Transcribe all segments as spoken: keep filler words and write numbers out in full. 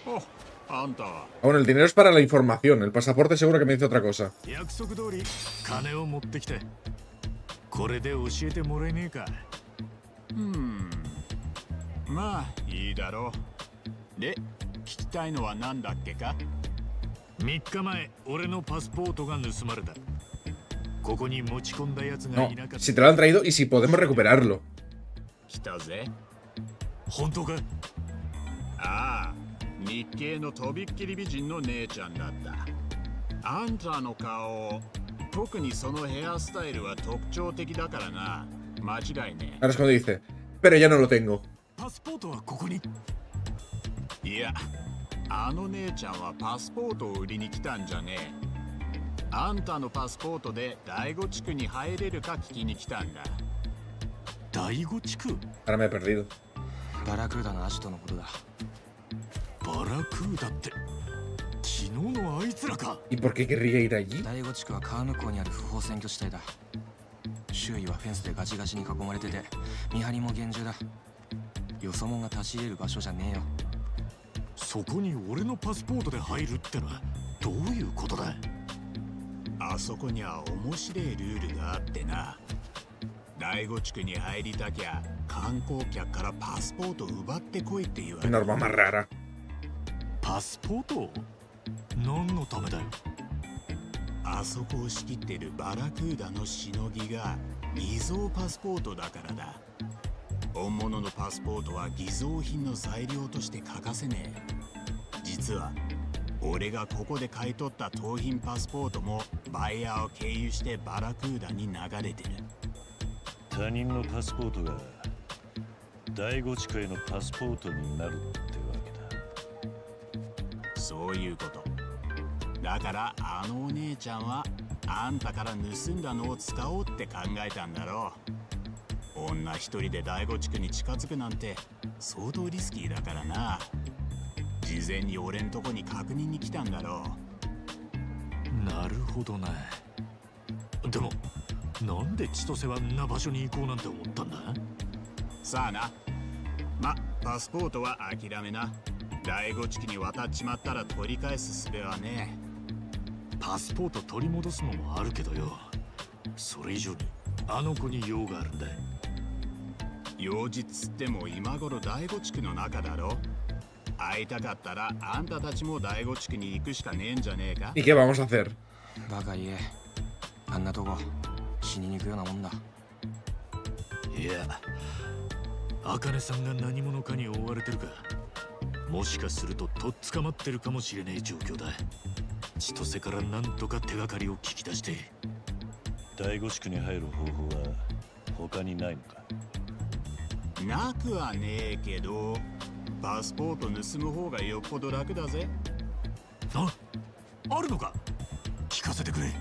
Ah, bueno, el dinero es para la información. El pasaporte seguro que me dice otra cosa. Hmm. まあいいだろう。で、聞きたいのは何だっけか？みっかまえ、俺のパスポートが盗まれた。ここに持ち込んだやつがいなかった。 No, si te lo han traído y si podemos recuperarlo. 来たぜ。本当か？ああ、日系のとびっきり美人の姉ちゃんだった。あんたの顔、特にそのヘアスタイルは特徴的だからな。間違いね。 Ahora es cuando dice, pero ya no lo tengo. パスポートはここに。いや、あの姉ちゃんはパスポートを売りに来たんじゃねえ。あんたのパスポートで第五地区に入れるか聞きに来たんだ。第五地区？ Ahora me he perdido. バラクーダのアジトのことだ。 バラクーダって昨日のあいつらか。 ¿Y por qué querría ir allí? 第五地区は川向こうにある不法占拠地帯だ。周囲はフェンスでガチガチに囲まれてて、見張りも厳重だ。よそ者が立ち入れる場所じゃねえよ。 そこに俺のパスポートで入るってのはどういうことだ？あそこには面白いルールがあってな。第五地区に入りたきゃ観光客からパスポートを奪ってこいって言われる。 Norma más rara. パスポート？何のためだよ。あそこを仕切ってるバラクーダのしのぎが偽造パスポートだからだ。本物のパスポートは偽造品の材料として欠かせねえ。実は俺がここで買い取った盗品パスポートもバイヤーを経由してバラクーダに流れてる。 他人のパスポートが第五地区へのパスポートになるってわけだ。 そういうこと。だからあのお姉ちゃんはあんたから盗んだのを使おうって考えたんだろう。女一人で第五地区に近づくなんて相当リスキーだからな。事前に俺んとこに確認に来たんだろう。なるほどな。でもなんで千歳はあんな場所に行こうなんて思ったんだ？さあな。ま、パスポートは諦めな。第五地区に渡っちまったら取り返す術はねえ。パスポート取り戻すのもあるけどよ。それ以上にあの子に用があるんだ。用事つっても今頃第五地区の中だろ。会いたかったらあんたたちも第五地区に行くしかねえんじゃねえか。 ¿Y qué vamos a hacer? バカ言え。あんなとこ死にに行くようなもんだ。 いや、茜さんが何者かに追われてるか、もしかするととっ捕まってるかもしれねえ状況だ。千歳からなんとか手がかりを聞き出して。 第五地区に入る方法は他にないのか？ なくはねえけど、パスポート盗む方がよっぽど楽だぜ。あ、あるのか？聞かせてくれ。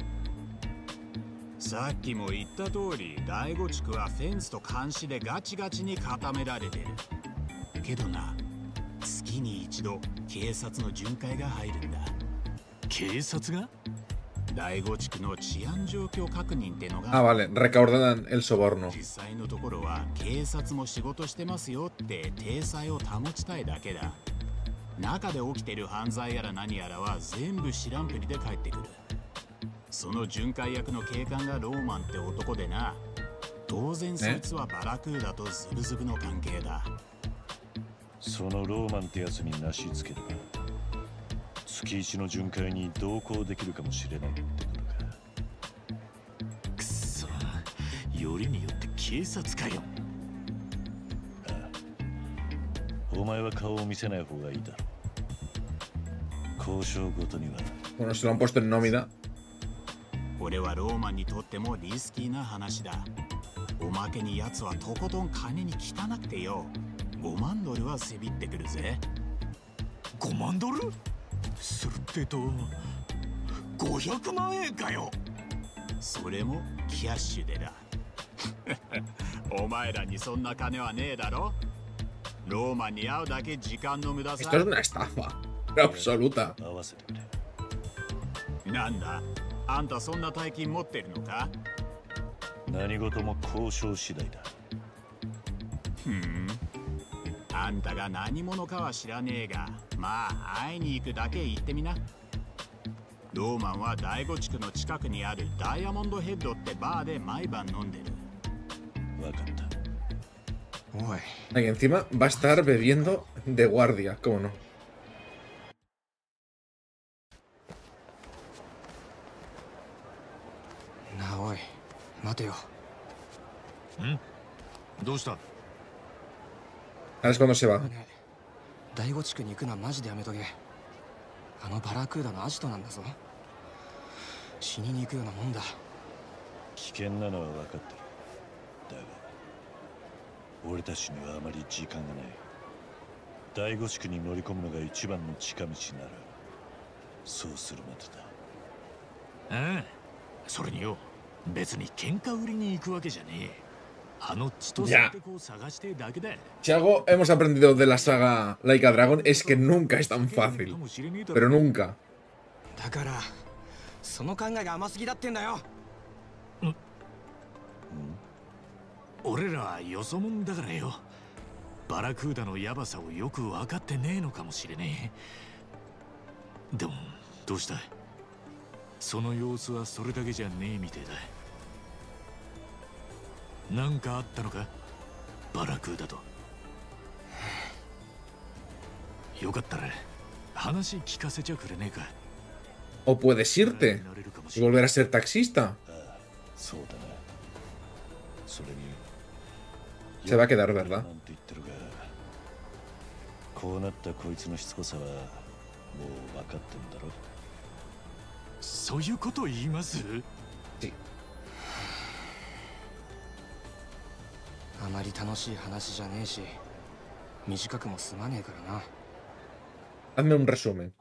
さっきも言った通り、第五地区はフェンスと監視でガチガチに固められてる。けどな、月に一度警察の巡回が入るんだ。警察が？第五地区の治安状況確認ってのが。 Ah, vale, recaudan el soborno. 実際のところは警察も仕事してますよって体裁を保ちたいだけだ。中で起きてる犯罪やら何やらは全部知らんぷりで帰ってくる。その巡回役の警官がローマンって男でな。当然そいつはバラクーダとズブズブの関係だ。 そのローマンってやつになしつければ月一の巡回に同行できるかもしれないってことか。 くそ、よりによって警察かよ。 ああ、お前は顔を見せない方がいいだろう。交渉ごとには。 Bueno, se lo han puesto en nómina. 俺はローマンにとってもリスキーな話だ。おまけに奴はとことん金に汚くてよ。ごまんドルはせびってくるぜ。ごまんドル？するってとごひゃくまんえんかよ。それもキャッシュでだ。お前らにそんな金はねえだろ。ローマンに会うだけ時間の無駄さ。 Esto es una estafa absoluta. 合わせてくれ。 なんだ、あんたそんな大金持ってるのか？ 何事も交渉次第だ。 ふん、 あんたが何者かは知らねえが、まあ会いに行くだけ行ってみな。ローマンは第五地区の近くにあるダイヤモンドヘッドってバーで毎晩飲んでる。 わかった。 おい。 Ahí encima va a estar bebiendo de guardia, ¿cómo no? なあおい、待てよ。 ん？どうした？ Ahora es cuando se va. 第五地区に行くのはマジでやめとけ。あのバラクーダのアジトなんだぞ。死にに行くようなもんだ。 危険なのは分かってる。だが俺たちにはあまり時間がない。第五地区に乗り込むのが一番の近道ならそうするまでだ。 ああ、それによ、別に喧嘩売りに行くわけじゃねえ。あの血と性的を探してだけだ。 Si algo hemos aprendido de la saga Like a Dragon es que nunca es tan fácil. Pero nunca. だからその考えが甘すぎだってんだよ。 俺らはよそ者だからよ。バラクーダのヤバさをよく分かってねえのかもしれねえ。でもどうした？その様子はそれだけじゃねえみてえだ。なんかあったのか？バラクーダと。よかったら話聞かせちゃくれねえか。 O puedes irte y volver a ser taxista. Se va a quedar, ¿verdad? こうなったこいつのしつこさはもう分かってんだろ。 そういうこと言います？ Sí. あまり楽しい話じゃねえし、短くも済まねえからな。 Hazme un resumen.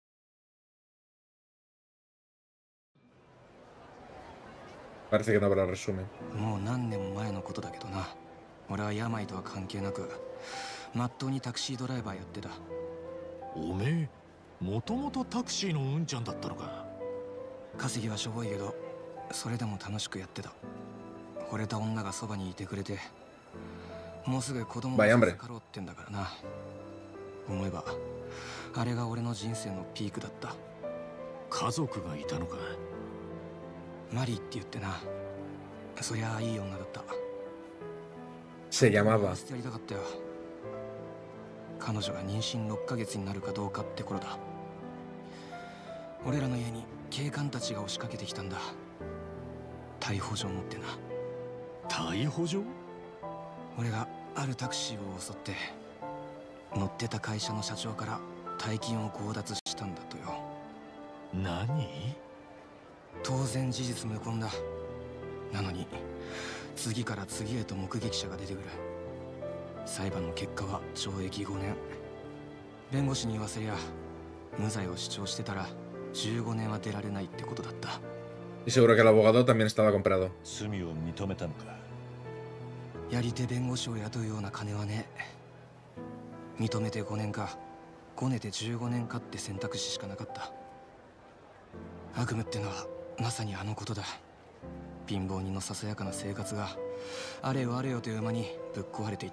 Parece que no habrá resumen. もう何年も前のことだけどな。俺は病とは関係なく、まっとうにタクシードライバーやってた。 おめえ、もともとタクシーのうんちゃんだったのか。 稼ぎはしょぼいけど、それでも楽しくやってた。惚れた女がそばにいてくれて、もうすぐ子供が授かろうってんだからな。思えば、あれが俺の人生のピークだった。 家族がいたのか。 マリーって言ってな。そりゃあいい女だった。 Se llamaba. やりたかったよ。彼女が妊娠ろっかげつになるかどうかって頃だ。俺らの家に警官たちが押しかけてきたんだ。逮捕状持ってな。 逮捕状？ 俺があるタクシーを襲って乗ってた会社の社長から大金を強奪したんだとよ。 何？ 当然事実無根だ。なのに次から次へと目撃者が出てくる。裁判の結果は懲役ごねん。弁護士に言わせりゃ無罪を主張してたらじゅうごねんは出られないってことだった。 Y seguro que el abogado también estaba comprado. 罪を認めたのか。 やり手弁護士を雇うような金はね。認めてごねんか、ごねてじゅうごねんかって選択肢しかなかった。悪夢ってのはまさにあのことだ。貧乏人のささやかな生活があれよあれよという間にぶっ壊れていった。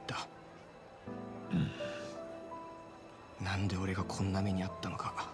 うん、なんで俺がこんな目にあったのか。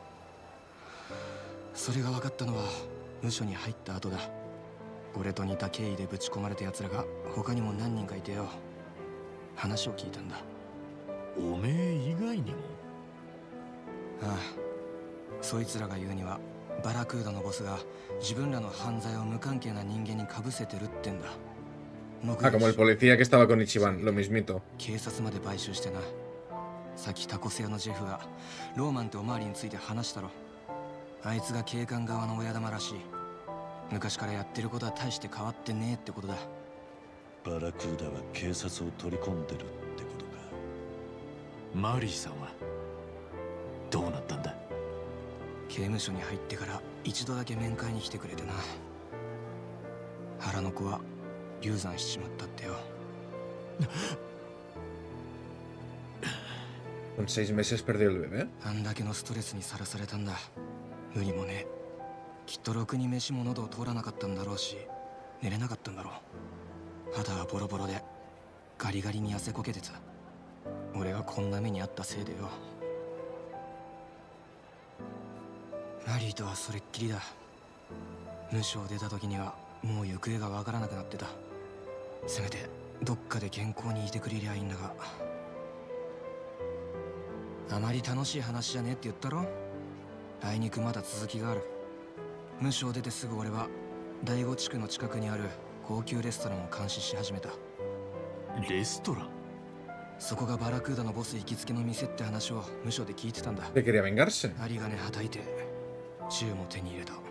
それが分かったのは無所に入った後だ。俺と似た経緯でぶち込まれた奴らが他にも何人かいてよ。話を聞いたんだ。 おめえ以外にも？ ああ、そいつらが言うにはバラクーダのボスが自分らの犯罪を無関係な人間にかぶせてるってんだ。 Ah, como el policía que estaba con Ichiban, lo mismito. 警察まで買収してな。さっきタコス屋のジェフがローマンとおまわりについて話したろ。あいつが警官側の親玉らしい。昔からやってることは大して変わってねえってことだ。 バラクーダは警察を取り込んでるってことか。 マリーさんはどうなったんだ？ 刑務所に入ってから一度だけ面会に来てくれてな。腹の子は流産しちまったってよ。 Con seis meses perdió el bebé. あんだけのストレスにさらされたんだ。無理もね。きっとろくに飯も喉を通らなかったんだろうし、寝れなかったんだろう。肌はボロボロでガリガリに痩せこけてた。 俺がこんな目にあったせいでよ。マリーとはそれっきりだ。無償出た時にはもう行方がわからなくなってた。せめてどっかで健康にいてくれりゃいいんだが。あまり楽しい話じゃねえって言ったろ。あいにくまだ続きがある。無償出てすぐ俺は第五地区の近くにある高級レストランを監視し始めた。 レストラン？ そこがバラクーダのボス行きつけの店って話を無償で聞いてたんだ。 De quería vengarse. 針金はたいて銃も手に入れた。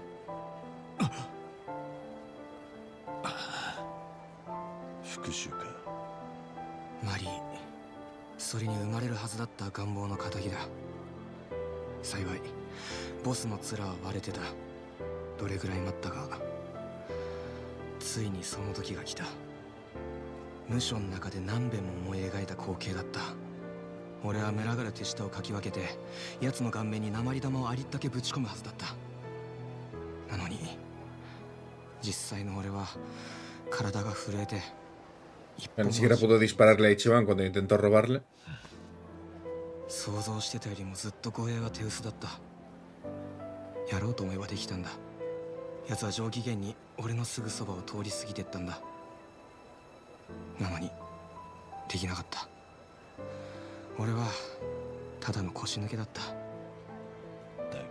復讐か。 マリー、それに生まれるはずだった願望の仇だ。幸いボスの面は割れてた。どれぐらい待ったか。ついにその時が来た。無所の中で何遍も思い描いた光景だった。俺は群がる手下をかき分けて奴の顔面に鉛玉をありったけぶち込むはずだった。なのに実際の俺は体が震えて一歩 Ni も siquiera pudo dispararle a Ichiban cuando intentó robarle. 想像してたよりもずっと護衛は手薄だった。やろうと思えばできたんだ。奴は上機嫌に俺のすぐそばを通り過ぎてったんだ。なのにできなかった。俺はただの腰抜けだった。 だ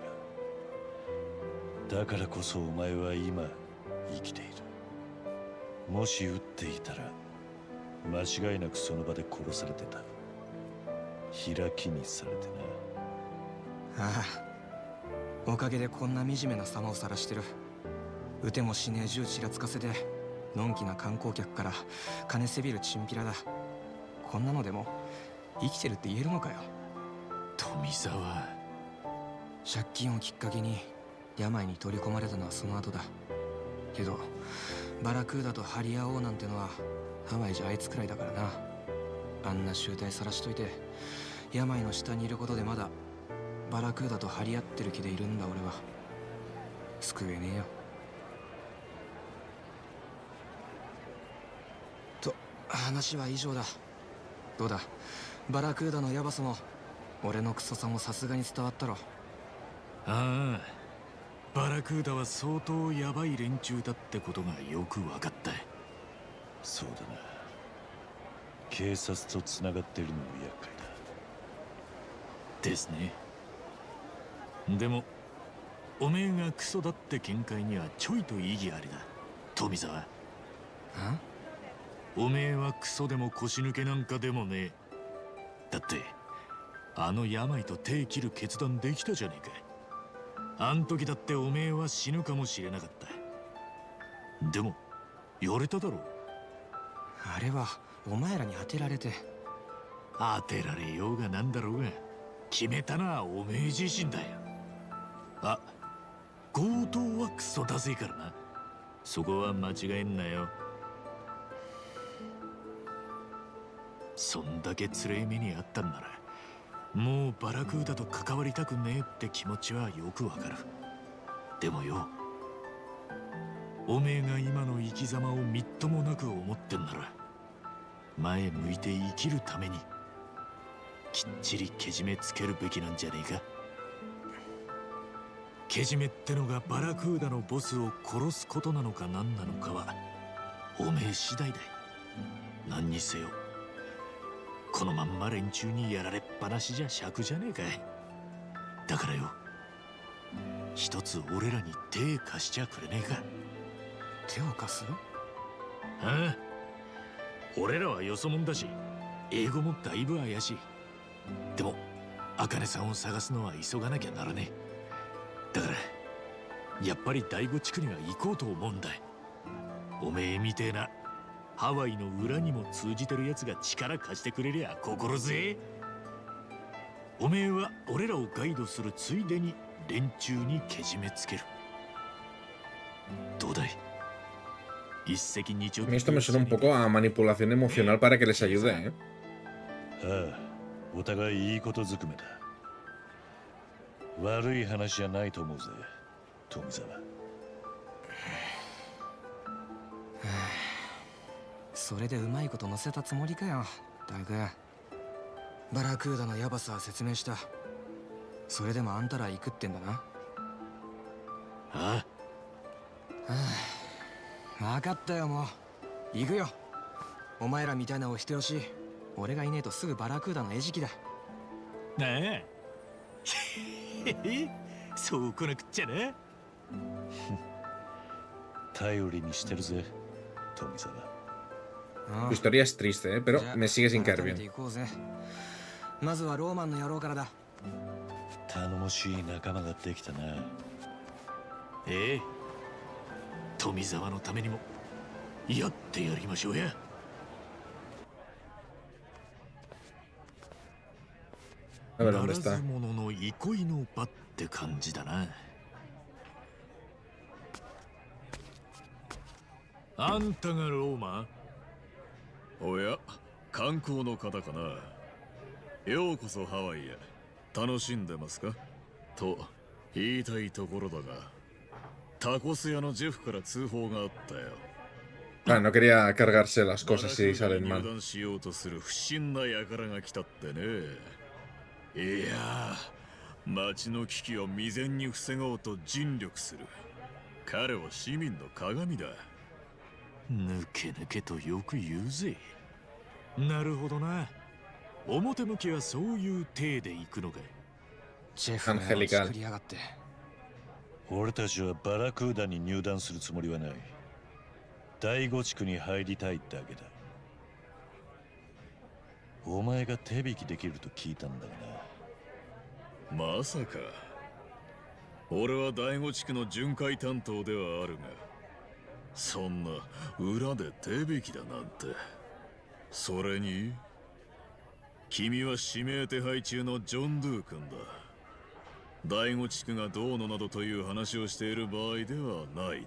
がだからこそお前は今生きている。もし撃っていたら間違いなくその場で殺されてた。開きにされてな。ああ、おかげでこんな惨めな様を晒してる。撃てもしねえ銃ちらつかせてのんきな観光客から金せびるチンピラだ。こんなのでも生きてるって言えるのかよ。 富沢。 借金をきっかけに病に取り込まれたのはその後だ。けどバラクーダと張り合おうなんてのはハワイじゃあいつくらいだからな。あんな醜態さらしといて病の下にいることでまだバラクーダと張り合ってる気でいるんだ俺は。救えねえよ。と話は以上だ。どうだバラクーダのヤバさも俺のクソさもさすがに伝わったろ。 ああ、バラクーダは相当ヤバい連中だってことがよく分かった。 そうだな。警察とつながっているのも厄介だ。 ですね。でもおめえがクソだって見解にはちょいと意義ありだ富沢。おめえはクソでも腰抜けなんかでもねえ。だってあの病と手切る決断できたじゃねえか。あん時だっておめえは死ぬかもしれなかった。でもやれただろう。 あれはお前らに当てられて。 当てられようがなんだろうが決めたのはおめえ自身だよ。あ、強盗はクソだぜからな。そこは間違えんなよ。そんだけつれえ目にあったんならもうバラクーダと関わりたくねえって気持ちはよくわかる。でもよ、おめえが今の生き様をみっともなく思ってんなら前向いて生きるためにきっちりけじめつけるべきなんじゃねえか。けじめってのがバラクーダのボスを殺すことなのか何なのかはおめえ次第だ。何にせよこのまんま連中にやられっぱなしじゃ尺じゃねえかい。だからよ、一つ俺らに手貸しちゃくれねえか。 手を貸す？ ああ、俺らはよそ者だし英語もだいぶ怪しい。でも茜さんを探すのは急がなきゃならねえ。だからやっぱり第五地区には行こうと思うんだ。おめえみてえなハワイの裏にも通じてるやつが力貸してくれりゃ心強え。おめえは俺らをガイドするついでに連中にけじめつける。どうだい？一石二鳥。 Esto me suena un poco a manipulación emocional para que les ayude, ¿eh? ああ、お互いいいことずくめだ。悪い話じゃないと思うぜ、富澤。 それでうまいこと乗せたつもりかよ、大君。 バラクーダのヤバさは説明した。それでもあんたら行くってんだな。 ああ、分かったよ。もう行くよ。お前らみたいなお人よし、俺がいねえとすぐバラクーダの餌食だ。 なあそう来なくっちゃな。 頼りにしてるぜ、富澤。 Tu historia es triste, ¿eh? Pero me sigue sin caer bien. まずはローマンの野郎からだ。 頼もしい仲間ができたな。 ええ、富澤のためにもやってやりましょうや。ならず者の憩いの場って感じだな。あんたがローマ？ おや、観光の方かな。ようこそハワイへ。楽しんでますかと言いたいところだが、タコス屋のジェフから通報があったよ。 Ah, no quería cargarse las cosas si salen mal. 入団しようとする不審な輩が来たってね。いやー、町の危機を未然に防ごうと尽力する。彼は市民の鏡だ。 ぬけぬけとよく言うぜ。なるほどな。表向きはそういう体で行くのか。 ジェフの野郎作りやがって。 俺たちはバラクーダに入団するつもりはない。第五地区に入りたいだけだ。お前が手引きできると聞いたんだがな。まさか。俺は第五地区の巡回担当ではあるが、そんな裏で手引きだなんて。それに君は指名手配中のジョン・ドゥ君だ。第五地区がどうのなどという話をしている場合ではない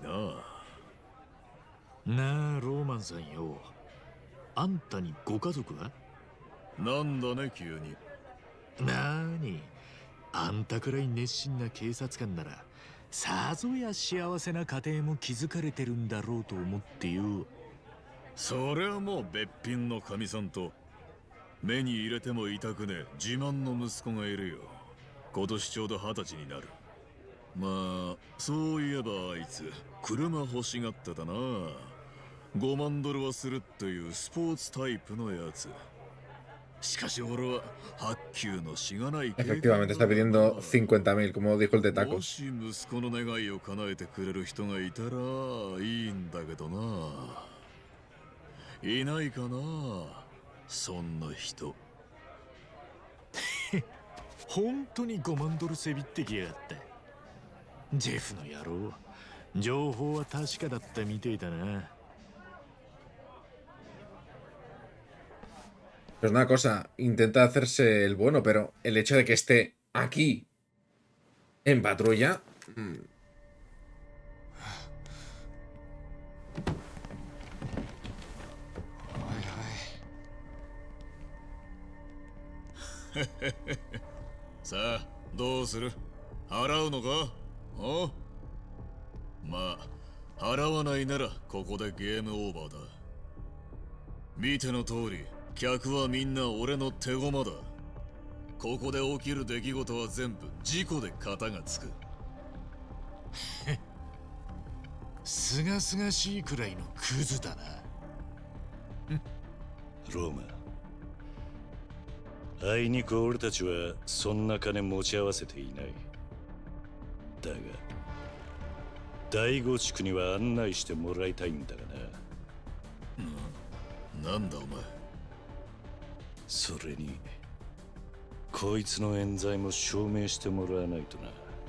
な。 なあローマンさんよ、あんたにご家族は？ なんだね急に。 なーに、あんたくらい熱心な警察官ならさぞや幸せな家庭も築かれてるんだろうと思ってよ。 それはもうべっぴんのかみさんと目に入れても痛くねえ自慢の息子がいるよ。今年ちょうど二十歳になる。まあそういえばあいつ車欲しがってたな。ごまんドルはするっていうスポーツタイプのやつ。しかし俺は白球のしがない。 Efectivamente, está pidiendo cincuenta mil, como dijo el de も tacos. し息子の願いを叶えてくれる人がいたらいいんだけどな。いないかな、そんな人。 本当にごまんドルせびってきやがった。ジェフの野郎、情報は確かだったみてえだな。 Pues una cosa, intenta hacerse el bueno, pero el hecho de que esté aquí en patrulla. Mmm. さあどうする？払うのか？お？まあ払わないならここでゲームオーバーだ。見ての通り客はみんな俺の手駒だ。ここで起きる出来事は全部事故で型がつく。 すがすがしいくらいのクズだな。 ローマ、あいにく俺たちはそんな金持ち合わせていない。だが第五地区には案内してもらいたいんだがな。なんだお前。 それにこいつの冤罪も証明してもらわないとな。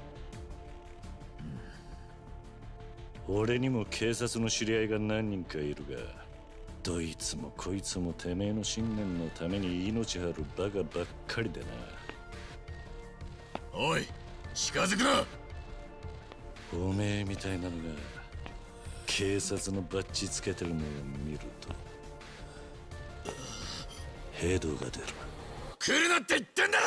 うん、俺にも警察の知り合いが何人かいるが、どいつもこいつもてめえの信念のために命張るバカばっかりでな。 おい、近づくな。 おめえみたいなのが警察のバッジつけてるのを見るとヘドが出る。 来るなって言ってんだ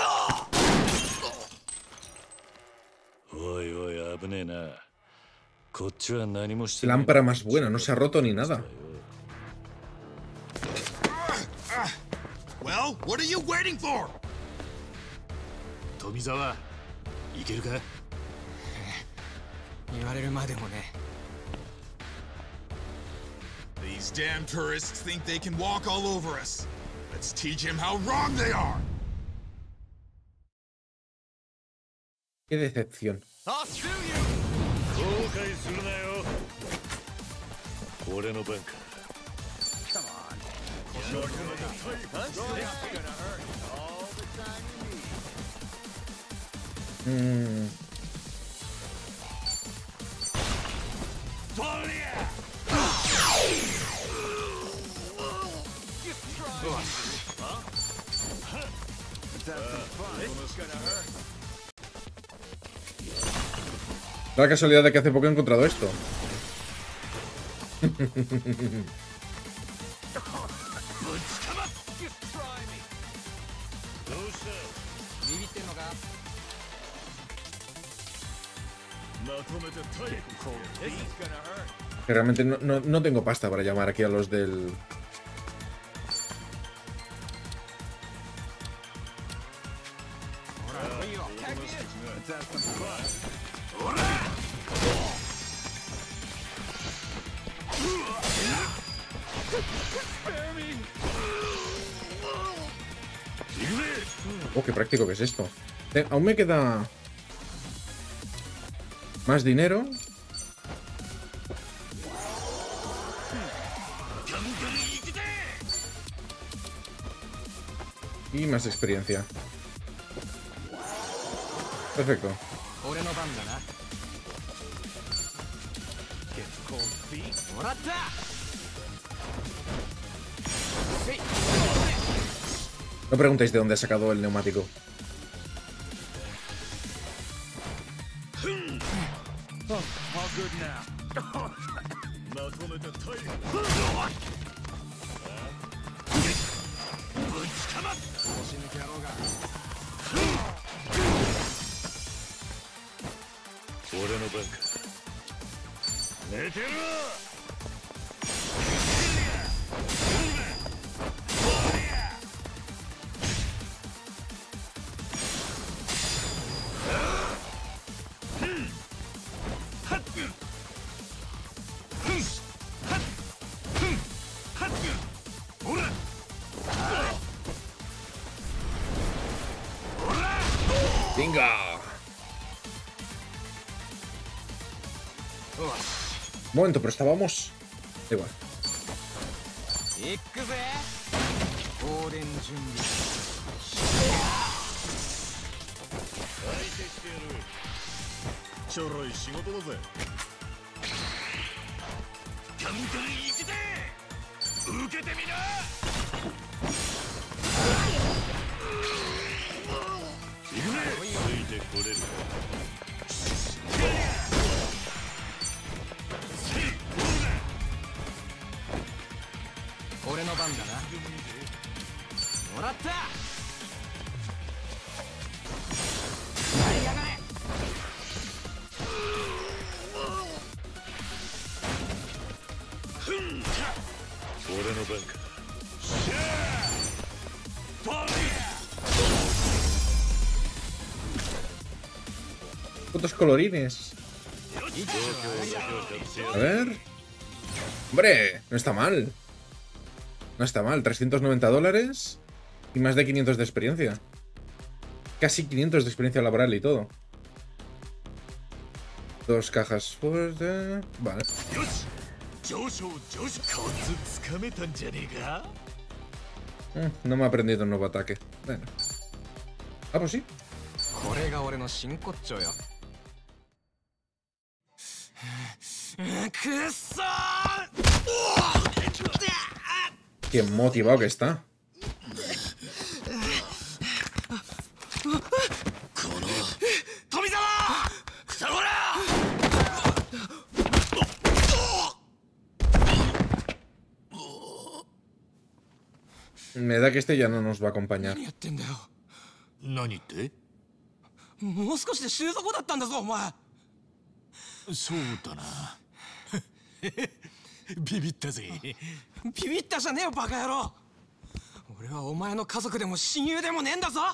ろ。おいおい、危ねえな。こっちは何もしてない。Lámpara más buena, no se ha roto ni nada. Well, Well, what are you waiting for? 富澤、いけるか？ 言われるまでもね。 These damn tourists think they can walk all over us. Let's teach him how wrong they are. Qué decepción. I'll sue you. 後悔するなよ。俺の番か。 Mm. Da la casualidad de que hace poco he encontrado esto. Que realmente no, no, no tengo pasta para llamar aquí a los del... Oh, qué práctico que es esto. Eh, aún me queda más dinero. Y más experiencia. Perfecto. No preguntéis de dónde ha sacado el neumático. ¡Venga! Un momento, pero estábamos... Da igual. Otros colorines. A ver. Hombre, no está mal. No está mal. trescientos noventa dólares y más de quinientos de experiencia. Casi quinientos de experiencia laboral y todo. Dos cajas fuerte. Vale. Eh, no me ha aprendido un nuevo ataque. Bueno. Ah, pues sí. Qué motivado que está. Me da que este ya no nos va a acompañar. 何って？ もう少しで収束だったんだぞお前。 そうだな。ビビったぜ。 ビビったじゃねえよバカ野郎。 俺はお前の家族でも親友でもねえんだぞ。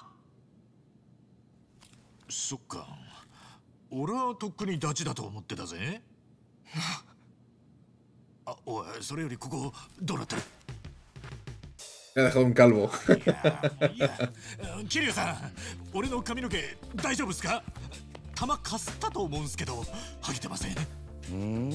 そっか、俺はとっくにダチだと思ってたぜ。あ、おい、それよりここどうなってる？ Me ha dejado un calvo. いや、桐生さん、俺の髪の毛大丈夫ですか？玉かすったと思うんすけど、剥げてません。 うん、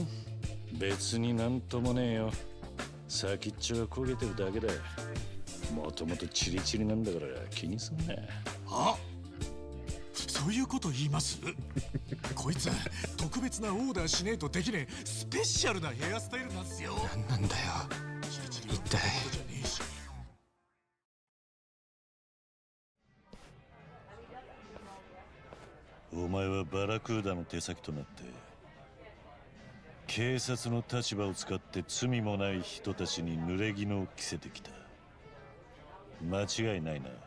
別になんともねえよ。先っちょが焦げてるだけだ。もともとチリチリなんだから気にすんな。 あ、そういうこと言います？こいつ特別なオーダーしねえとできねえスペシャルなヘアスタイルなんすよ。 なんなんだよ一体。 お前はバラクーダの手先となって警察の立場を使って罪もない人たちに濡れ衣を着せてきた。間違いないな。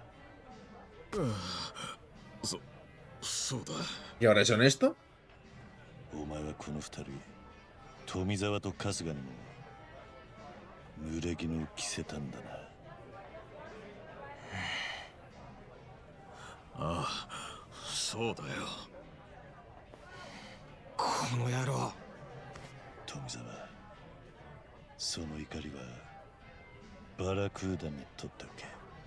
そ、そうだ。 ¿Y ahora es honesto? お前はこの二人、富澤と春日にも濡れ衣を着せたんだな。 ああ、そうだよ。 この野郎。 富澤、その怒りはバラクーダにとっておけ。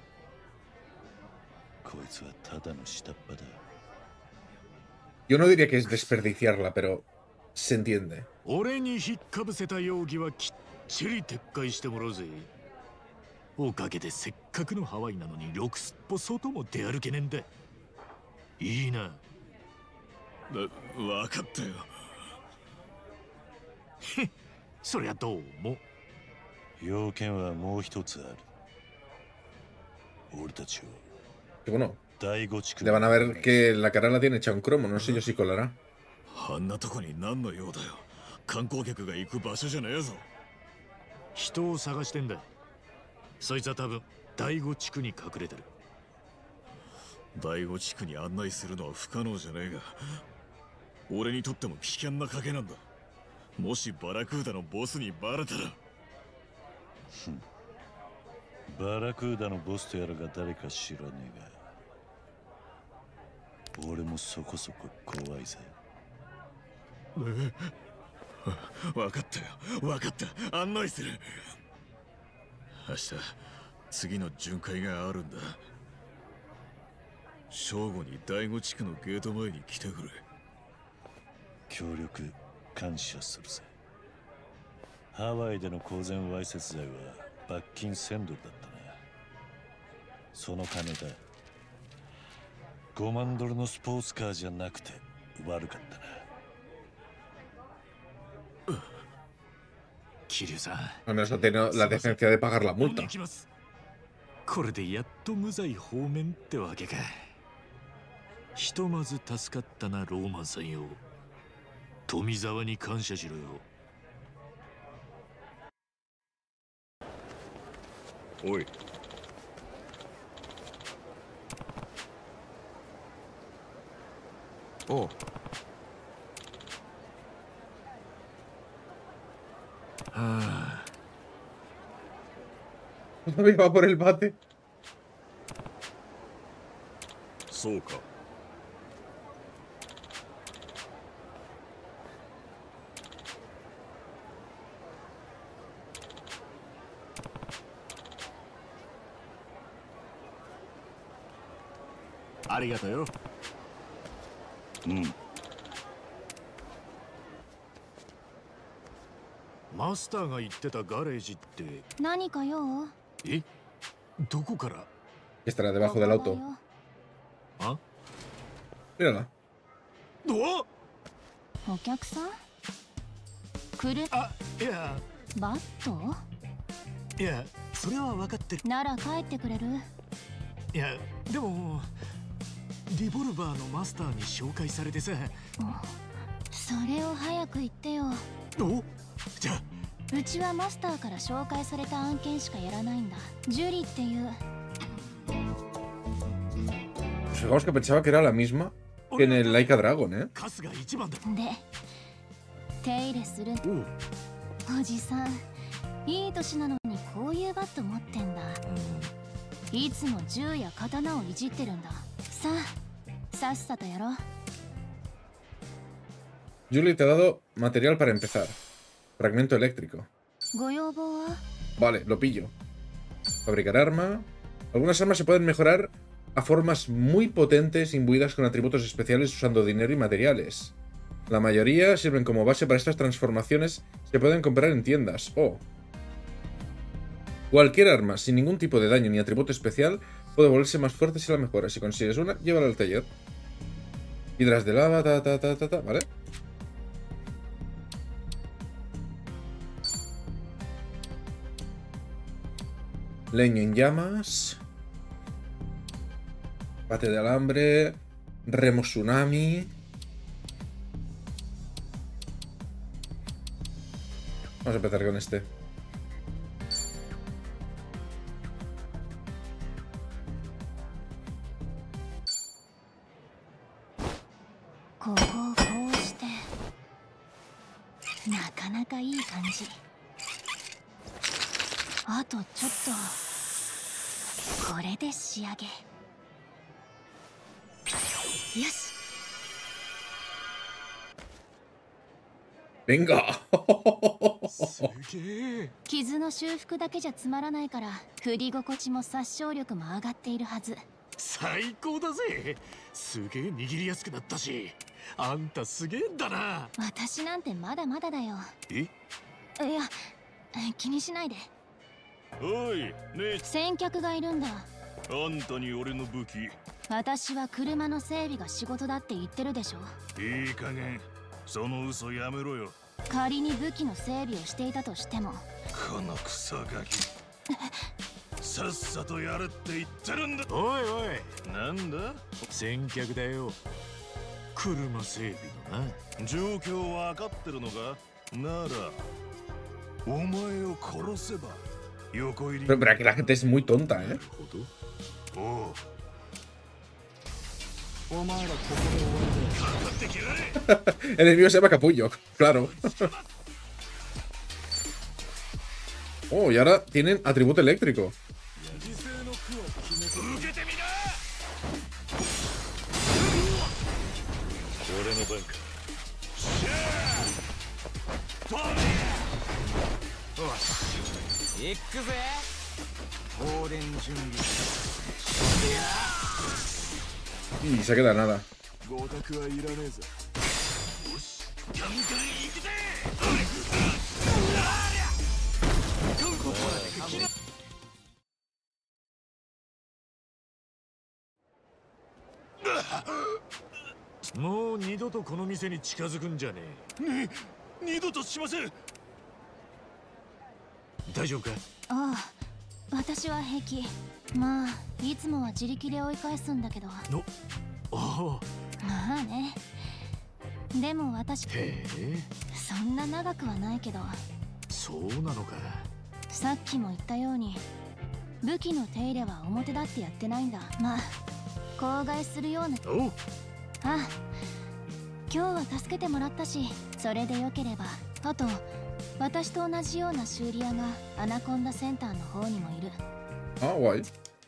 こいつはただの下っ端だ。 Yo no diría que es desperdiciarla, pero se entiende. 俺に引っかぶせた容疑はきっちり撤回してもらうぜ。おかげでせっかくのハワイなのにろくすっぽ外も出歩けねえんだ。いいな。 わかったよ。 そりゃどうも。 要件はもう一つある。俺たちを Bueno, 第五地区 le van a ver que la cara la tiene hecha un cromo, no sé yo si colará. あんなとこに何の用だよ。観光客が行く場所じゃねえぞ。 人を探してんだ。そいつは多分第五地区に隠れてる。 第五地区に案内するのは不可能じゃねえが、俺にとっても危険な賭けなんだ。もしバラクーダのボスにバレたら。 バラクーダのボスとやらが誰か知らねえが、俺もそこそこ怖いぜ。 分かったよ、分かった。案内する。明日次の巡回があるんだ。正午に第五地区のゲート前に来てくれ。 協力感謝するぜ。ハワイでの公然わいせつ罪は罰金せんドルだったな。その金だ。ごまんドルのスポーツカーじゃなくて悪かったな。 桐生さん、 Al menos ha tenido la decencia de pagar la multa. これでやっと無罪放免ってわけか。ひとまず助かったな、ローマンさんよ。富澤に感謝しろよ。 おい。 おう。 はあ。 Todavía va por el bate. そうか。 ありがとうよ。 うん。 マスターが言ってたガレージって何か用？ え、どこから？ Estará debajo del auto. あ？ Mírala. お？ お客さん？来る？ あ、いや、 バット？ いや、それは分かってる。 なら帰ってくれる？ いや、でもリボルバーのマスターに紹介されてさ。 それを早く言ってよ。 お？じゃあ。 うちはマスターから紹介された案件しかやらないんだ。ジュリっていう。 Fijaos que pensaba que era la misma que en el Laika Dragon, ¿eh? で、手入れする。おじさん、いい年なのにこういうバット持ってんだ。 いつも銃や刀をいじってるんだ。さあ、さっさとやろう。 Julie te ha dado material para empezar. Fragmento eléctrico. ご要望は? Vale, lo pillo. Fabricar arma. Algunas armas se pueden mejorar a formas muy potentes imbuidas con atributos especiales usando dinero y materiales. La mayoría sirven como base para estas transformaciones. Se pueden comprar en tiendas. Oh. Cualquier arma sin ningún tipo de daño ni atributo especial puede volverse más fuerte si la mejoras. Si consigues una, llévala al taller. Hidras de lava, ta ta ta ta ta, ¿vale? Leño en llamas. Bate de alambre. Remo tsunami. Vamos a empezar con este. Venga. 傷の修復だけじゃつまらないから振り心地も殺傷力も上がっているはず。 最高だぜ。すげえ握りやすくなったし、あんたすげえんだな。 私なんてまだまだだよ。 え？ いや、気にしないで。 おい、ねえ。 先客がいるんだ。 あんたに俺の武器。 私は車の整備が仕事だって言ってるでしょ。 いい加減、その嘘やめろよ。 仮に武器の整備をしていたとしても、 このクソガキさっさとやれって言ってるんだ。 おいおい、 なんだ？ 先客だよ。車整備のな。 状況わかってるのか？ならお前を殺せば横入り。 Pero, pero aquí la gente es muy tonta, ¿eh? おう。 El enemigo se llama Capullo, claro. Oh, y ahora tienen atributo eléctrico. Y se queda nada. No, 二度とこの店に近づくんじゃねえ。 ね、二度としません。 大丈夫か？ ああ、私は平気。まあ、いつもは自力で追い返すんだけど。 の、ああ。まあね。でも私、 へえ、 そんな長くはないけど。 そうなのか。 さっきも言ったように、武器の手入れは表立ってやってないんだ。まあ、口外するような。 おう。 ああ、今日は助けてもらったし、それでよければ。あと、私と同じような修理屋がアナコンダセンターの方にもいる。 Ah, guay.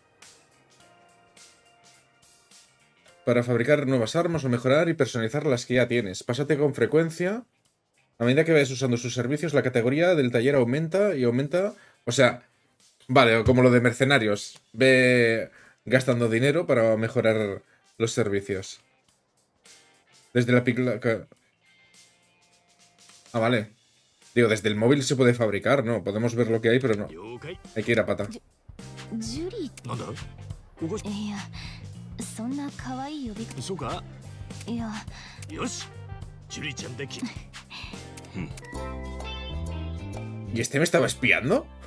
Para fabricar nuevas armas o mejorar y personalizar las que ya tienes. Pásate con frecuencia. A medida que vayas usando sus servicios, la categoría del taller aumenta y aumenta. O sea, vale, como lo de mercenarios. Ve gastando dinero para mejorar los servicios. Desde la picla... Ah, vale. Digo, desde el móvil se puede fabricar, ¿no? Podemos ver lo que hay, pero no. Hay que ir a pata. ジュリー。 なんだ？ いや、そんな可愛い呼び方。 そうか？ いや。 よし、ジュリーちゃんでき。 ¿Y este me estaba espiando?